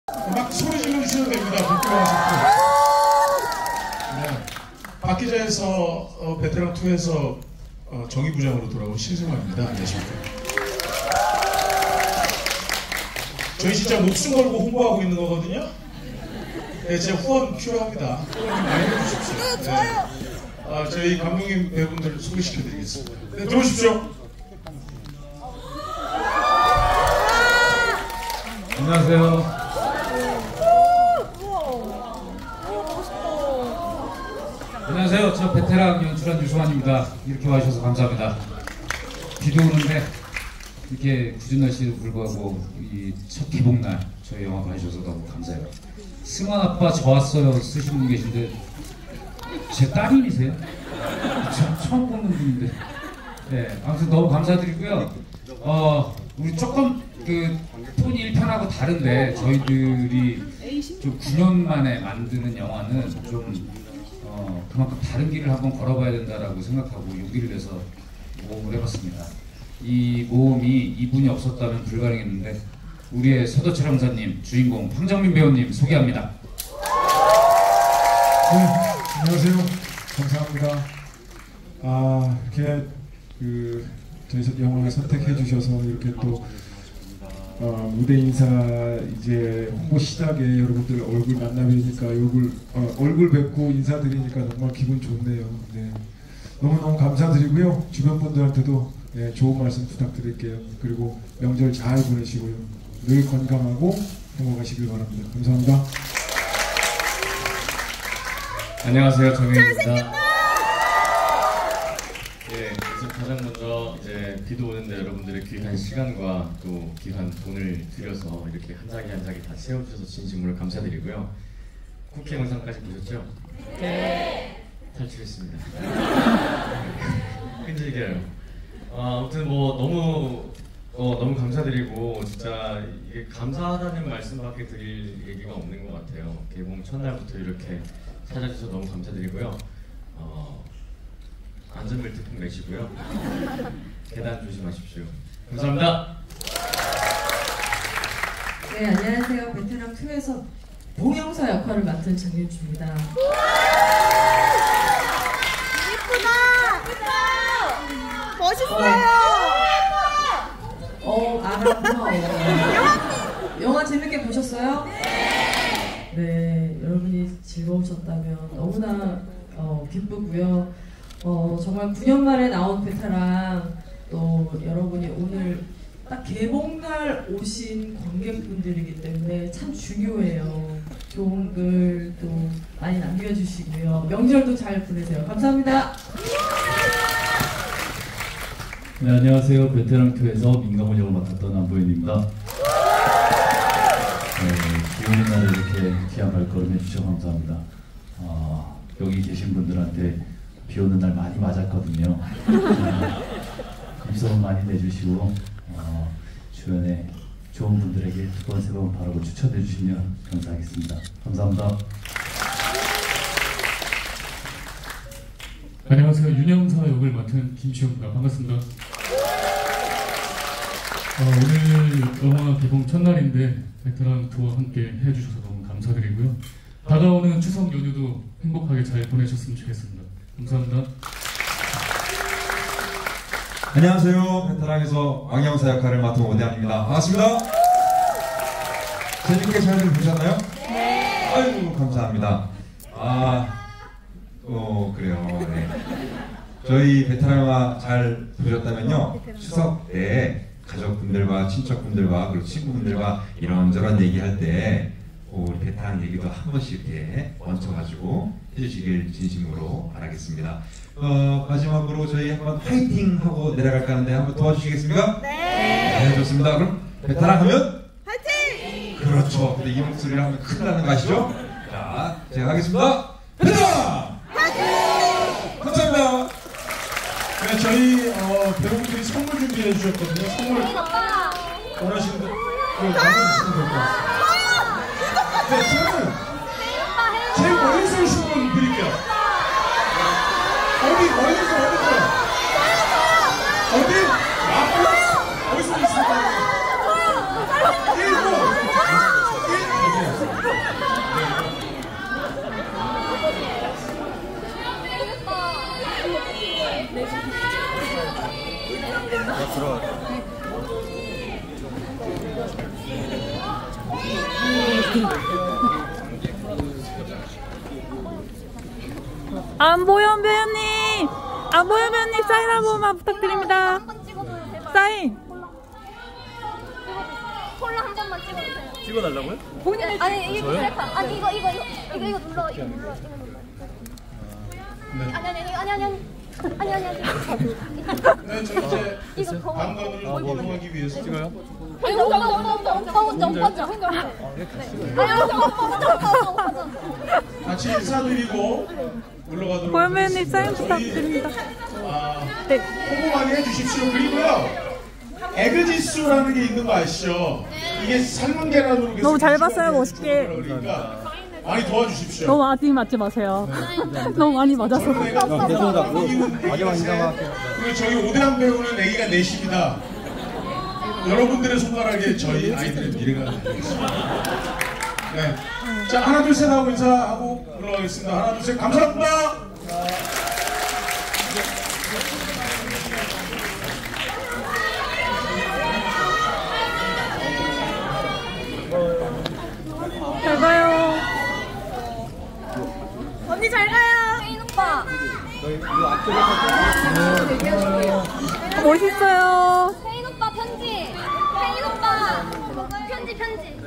막 소리 질러 주셔도 됩니다. 부끄러워하실 네. 박 기자에서 베테랑2에서 정의부장으로 돌아온 신승환입니다. 안녕하십니까. 저희 진짜 목숨 걸고 홍보하고 있는 거거든요. 네, 제 후원 필요합니다. 후원 좀 많이 해주십시오. 네. 저희 감독님 배우분들 소개시켜드리겠습니다. 네, 들어오십시오. 안녕하세요. 안녕하세요. 저 베테랑 연출한 유승환입니다. 이렇게 와주셔서 감사합니다. 비도 오는데 이렇게 굳은 날씨에도 불구하고 이 첫 개봉날 저희 영화 봐주셔서 너무 감사해요. 승환 아빠 저 왔어요 쓰시는 분 계신데 제 따님이세요? 처음 보는 분인데. 네, 아무튼 너무 감사드리고요. 우리 조금 그 톤이 일편하고 다른데 저희들이 좀 9년 만에 만드는 영화는 좀 그만큼 다른 길을 한번 걸어봐야 된다라고 생각하고 용기를 내서 모험을 해봤습니다. 이 모험이 이분이 없었다면 불가능했는데 우리의 서도철 형사님, 주인공 황정민 배우님 소개합니다. 네, 안녕하세요. 감사합니다. 이렇게 저희 영화를 선택해 주셔서 이렇게 또 무대 인사 이제 홍보 시작에 여러분들 얼굴 만나 뵈니까 얼굴 뵙고 인사드리니까 정말 기분 좋네요. 네. 너무너무 감사드리고요. 주변 분들한테도 네, 좋은 말씀 부탁드릴게요. 그리고 명절 잘 보내시고요. 늘 건강하고 행복하시길 바랍니다. 감사합니다. 안녕하세요, 정혜입니다. 예, 그래서 가장 먼저 이제 비도 오는데 여러분들의 귀한 시간과 또 귀한 돈을 들여서 이렇게 한 장이 한 장이 다 채워주셔서 진심으로 감사드리고요. 쿠키 영상까지 보셨죠? 네. 탈출했습니다. 끈질겨요. 아무튼 뭐 너무 감사드리고 진짜 이게 감사하다는 말씀밖에 드릴 얘기가 없는 것 같아요. 개봉 첫날부터 이렇게 찾아주셔서 너무 감사드리고요. 안전벨트 꼭 매시고요. 계단 조심하십시오. 감사합니다. 네, 안녕하세요. 베테랑2에서 동영사 역할을 맡은 장윤주입니다. 예쁘다! 멋있어요! 고마워. 영화 재밌게 보셨어요? 네, 여러분이 즐거우셨다면 너무나 기쁘고요. 정말 9년 만에 나온 베테랑 또 여러분이 오늘 딱 개봉날 오신 관객분들이기 때문에 참 중요해요. 좋은 글 또 많이 남겨주시고요. 명절도 잘 보내세요. 감사합니다. 네, 안녕하세요. 베테랑2에서 민감원 역을 맡았던 안보현입니다. 비 오는 날에 이렇게 귀한 발걸음 해주셔서 감사합니다. 여기 계신 분들한테 비 오는 날 많이 맞았거든요. 감사원 많이 내주시고 주변에 좋은 분들에게 두 번, 세 번 바라고 추천해 주시면 감사하겠습니다. 감사합니다. 안녕하세요. 윤영사 역을 맡은 김시호입니다. 반갑습니다. 오늘 영화 개봉 첫날인데 베테랑2와 함께 해주셔서 너무 감사드리고요. 다가오는 추석 연휴도 행복하게 잘 보내셨으면 좋겠습니다. 감사합니다. 안녕하세요. 베테랑에서 왕영사 역할을 맡은 오대환입니다. 반갑습니다. 재밌게 잘 보셨나요? 네. 아이고 감사합니다. 그래요. 네. 저희 베테랑 영화 잘 보셨다면요. 추석 때 가족분들과 친척분들과 그리고 친구분들과 이런저런 얘기할 때 우리 베테랑 얘기도 한 번씩 이렇게 얹혀가지고 해주시길 진심으로 바라겠습니다. 마지막으로 저희 한번 화이팅 하고 내려갈까 하는데 한번 도와주시겠습니까? 네. 좋습니다. 그럼 베테랑 하면 화이팅! 그렇죠. 근데 이 목소리를 하면 큰일 나는 거 아시죠? 자, 제가 하겠습니다. 베테랑! 화이팅! 감사합니다. 네, 저희 배우분들이 선물 준비해 주셨거든요. 선물 원하시는 분 받아주시면 될 것 같습니다. 네, 선물 제일 멀리서 오신 분 드릴게요. 멀리서 어디? 앞으로? 어디서 있습니까? 1분! 안보현 배우님! 안보현 배우님 사인 한 번만 부탁드립니다. 사인! 콜라 한 번만 찍어주세요. 찍어달라고요? 본인을 아니 이거 셀카. 아니 이거 눌러. 이거 눌러. 아니. 네, 저 이제 이거 방관을 보호하기 위해서 찍어요? 아니 오빠. 같이 인사드리고 올라가도록 보현 배우님 사인 하겠습니다. 부탁드립니다. 네. 홍보 많이 해주십시오. 그리고요, 에그지수라는 게 있는 거 아시죠? 이게 삶은 계란으로 너무 잘 봤어요, 멋있게. 그러니까 많이 도와주십시오. 너무 많이 맞지 마세요. 너무 많이 맞아서. 마지막 인사할게요. 그리고 저희 오대한 배우는 애기가 넷입니다. 여러분들의 손가락에 저희 아이들의 미래가 되겠습니다. 네. 자, 하나 둘 셋 하고 인사하고 올라가겠습니다. 하나 둘 셋 감사합니다. 잘 가요. 언니 잘 가요. 혜인 오빠. 멋있어요. 혜인 오빠 편지. 혜인 오빠 편지.